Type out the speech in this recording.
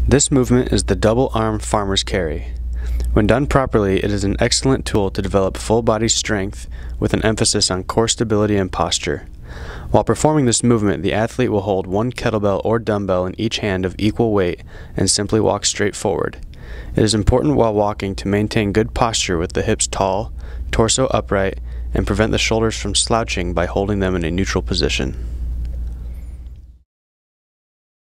This movement is the double arm farmer's carry. When done properly, it is an excellent tool to develop full body strength with an emphasis on core stability and posture. While performing this movement, the athlete will hold one kettlebell or dumbbell in each hand of equal weight and simply walk straight forward. It is important while walking to maintain good posture with the hips tall, torso upright, and prevent the shoulders from slouching by holding them in a neutral position.